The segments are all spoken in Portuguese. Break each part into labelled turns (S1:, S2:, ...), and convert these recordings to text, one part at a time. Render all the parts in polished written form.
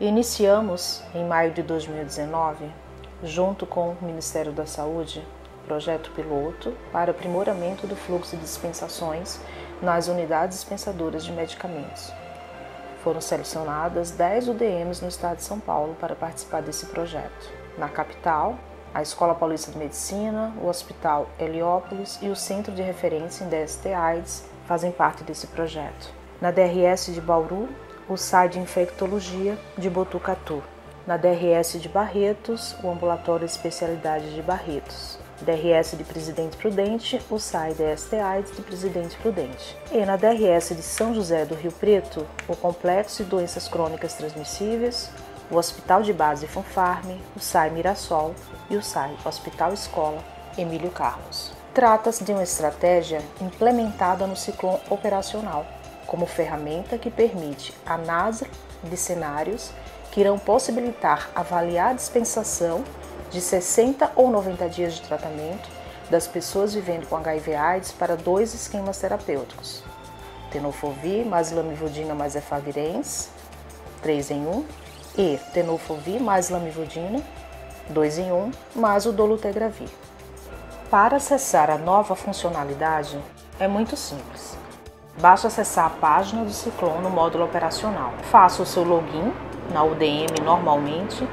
S1: Iniciamos, em maio de 2019, junto com o Ministério da Saúde, projeto piloto para aprimoramento do fluxo de dispensações nas unidades dispensadoras de medicamentos. Foram selecionadas 10 UDMs no estado de São Paulo para participar desse projeto. Na capital, a Escola Paulista de Medicina, o Hospital Heliópolis e o Centro de Referência em DST/AIDS fazem parte desse projeto. Na DRS de Bauru, o SAI de Infectologia de Botucatu. Na DRS de Barretos, o Ambulatório de Especialidade de Barretos. DRS de Presidente Prudente, o SAI DST/AIDS de Presidente Prudente. E na DRS de São José do Rio Preto, o Complexo de Doenças Crônicas Transmissíveis, o Hospital de Base Fanfarme, o SAI Mirassol e o SAI Hospital Escola Emílio Carlos. Trata-se de uma estratégia implementada no ciclo operacional, como ferramenta que permite análise de cenários que irão possibilitar avaliar a dispensação de 60 ou 90 dias de tratamento das pessoas vivendo com HIV/AIDS para 2 esquemas terapêuticos: tenofovir mais lamivudina mais efavirenz, 3 em 1, e tenofovir mais lamivudina, 2 em 1, mais o dolutegravir. Para acessar a nova funcionalidade, é muito simples. Basta acessar a página do Ciclone no módulo operacional. Faça o seu login na UDM normalmente.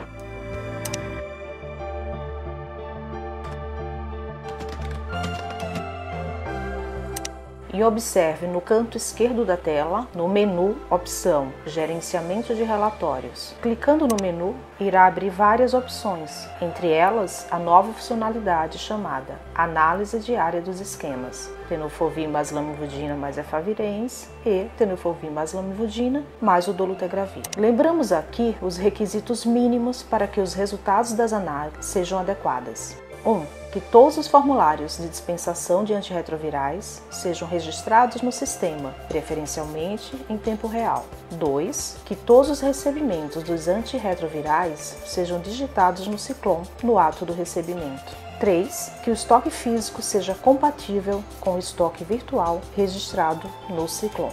S1: E observe no canto esquerdo da tela, no menu, opção Gerenciamento de Relatórios. Clicando no menu, irá abrir várias opções, entre elas a nova funcionalidade chamada Análise Diária dos Esquemas, tenofovir mais lamivudina mais efavirenz e tenofovir mais lamivudina mais o dolutegravir. Lembramos aqui os requisitos mínimos para que os resultados das análises sejam adequadas. 1. Que todos os formulários de dispensação de antirretrovirais sejam registrados no sistema, preferencialmente em tempo real. 2. Que todos os recebimentos dos antirretrovirais sejam digitados no Ciclone no ato do recebimento. 3. Que o estoque físico seja compatível com o estoque virtual registrado no Ciclone.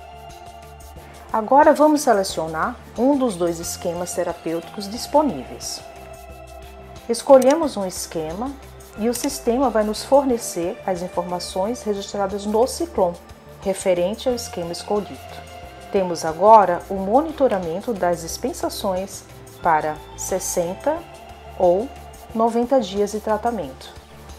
S1: Agora vamos selecionar um dos 2 esquemas terapêuticos disponíveis. Escolhemos um esquema e o sistema vai nos fornecer as informações registradas no Ciclone, referente ao esquema escolhido. Temos agora o monitoramento das dispensações para 60 ou 90 dias de tratamento.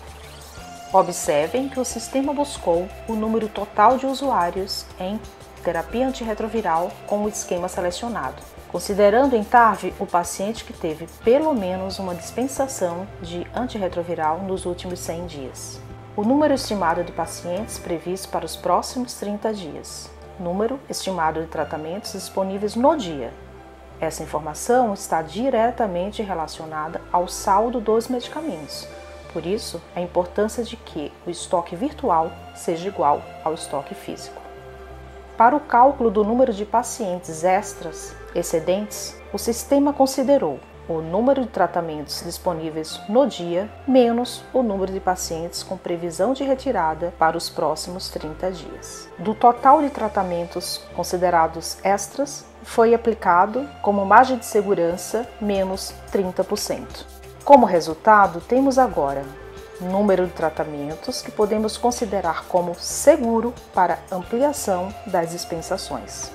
S1: Observem que o sistema buscou o número total de usuários em terapia antirretroviral com o esquema selecionado, considerando em TARV o paciente que teve pelo menos uma dispensação de antirretroviral nos últimos 100 dias. O número estimado de pacientes previsto para os próximos 30 dias. Número estimado de tratamentos disponíveis no dia. Essa informação está diretamente relacionada ao saldo dos medicamentos. Por isso, a importância de que o estoque virtual seja igual ao estoque físico. Para o cálculo do número de pacientes extras excedentes, o sistema considerou o número de tratamentos disponíveis no dia menos o número de pacientes com previsão de retirada para os próximos 30 dias. Do total de tratamentos considerados extras, foi aplicado como margem de segurança menos 30%. Como resultado, temos agora número de tratamentos que podemos considerar como seguro para ampliação das dispensações.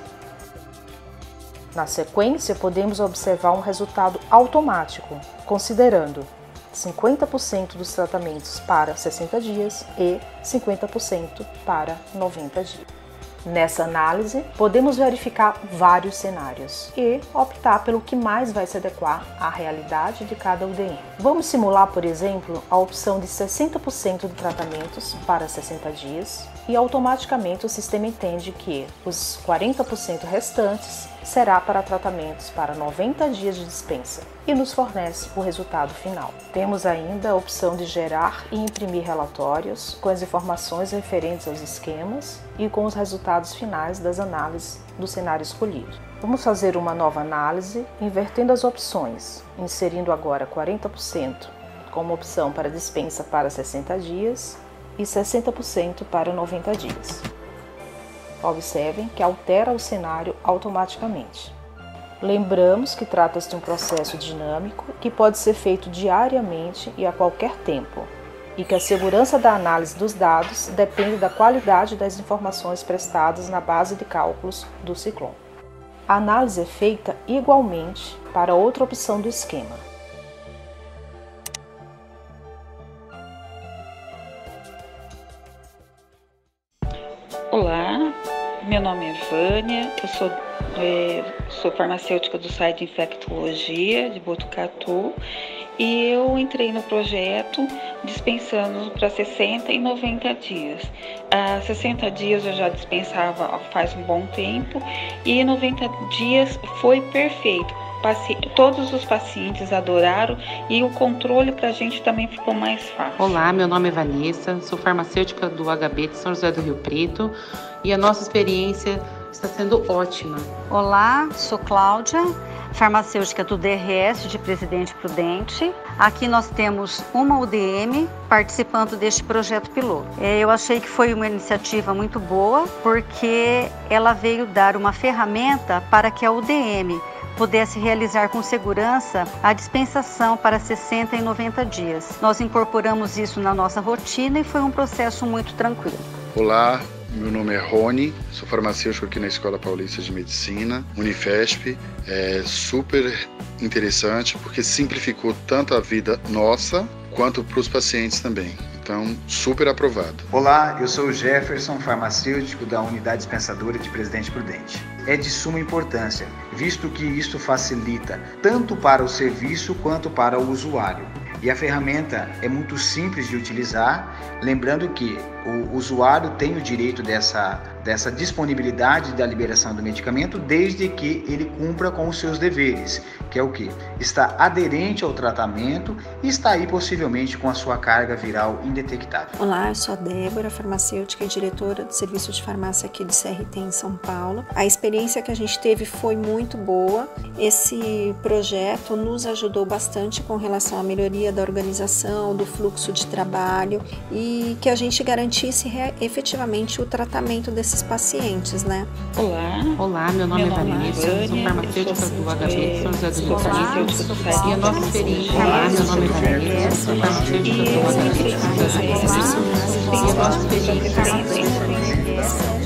S1: Na sequência, podemos observar um resultado automático, considerando 50% dos tratamentos para 60 dias e 50% para 90 dias. Nessa análise, podemos verificar vários cenários e optar pelo que mais vai se adequar à realidade de cada UDM. Vamos simular, por exemplo, a opção de 60% de tratamentos para 60 dias e automaticamente o sistema entende que os 40% restantes será para tratamentos para 90 dias de dispensa e nos fornece o resultado final. Temos ainda a opção de gerar e imprimir relatórios com as informações referentes aos esquemas e com os resultados finais das análises do cenário escolhido. Vamos fazer uma nova análise, invertendo as opções, inserindo agora 40% como opção para dispensa para 60 dias e 60% para 90 dias. Observem que altera o cenário automaticamente. Lembramos que trata-se de um processo dinâmico que pode ser feito diariamente e a qualquer tempo, e que a segurança da análise dos dados depende da qualidade das informações prestadas na base de cálculos do Ciclone. A análise é feita igualmente para outra opção do esquema.
S2: Olá, meu nome é Vânia, eu sou farmacêutica do site Infectologia de Botucatu e eu entrei no projeto dispensando para 60 e 90 dias. 60 dias eu já dispensava faz um bom tempo e 90 dias foi perfeito. Todos os pacientes adoraram e o controle para a gente também ficou mais fácil.
S3: Olá, meu nome é Vanessa, sou farmacêutica do HB de São José do Rio Preto e a nossa experiência está sendo ótima.
S4: Olá, sou Cláudia, farmacêutica do DRS de Presidente Prudente. Aqui nós temos uma UDM participando deste projeto piloto. Eu achei que foi uma iniciativa muito boa porque ela veio dar uma ferramenta para que a UDM pudesse realizar com segurança a dispensação para 60 e 90 dias. Nós incorporamos isso na nossa rotina e foi um processo muito tranquilo.
S5: Olá, meu nome é Rony, sou farmacêutico aqui na Escola Paulista de Medicina, Unifesp. É super interessante porque simplificou tanto a vida nossa quanto para os pacientes também. Então, super aprovado.
S6: Olá, eu sou o Jefferson, farmacêutico da Unidade Dispensadora de Presidente Prudente. É de suma importância, visto que isso facilita tanto para o serviço quanto para o usuário. E a ferramenta é muito simples de utilizar, lembrando que o usuário tem o direito dessa disponibilidade da liberação do medicamento desde que ele cumpra com os seus deveres, que é o quê? Está aderente ao tratamento e está aí possivelmente com a sua carga viral indetectável.
S7: Olá, eu sou a Débora, farmacêutica e diretora do Serviço de Farmácia aqui do CRT em São Paulo. A experiência que a gente teve foi muito boa. Esse projeto nos ajudou bastante com relação à melhoria da organização, do fluxo de trabalho e que a gente garantisse efetivamente o tratamento desses pacientes, né?
S3: Olá, meu nome é Vanessa, sou farmacêutica do HB de São José do Rio Preto e a nossa experiência meu nome é Vanessa, sou farmacêutica do HB de São José do Rio Preto e a nossa experiência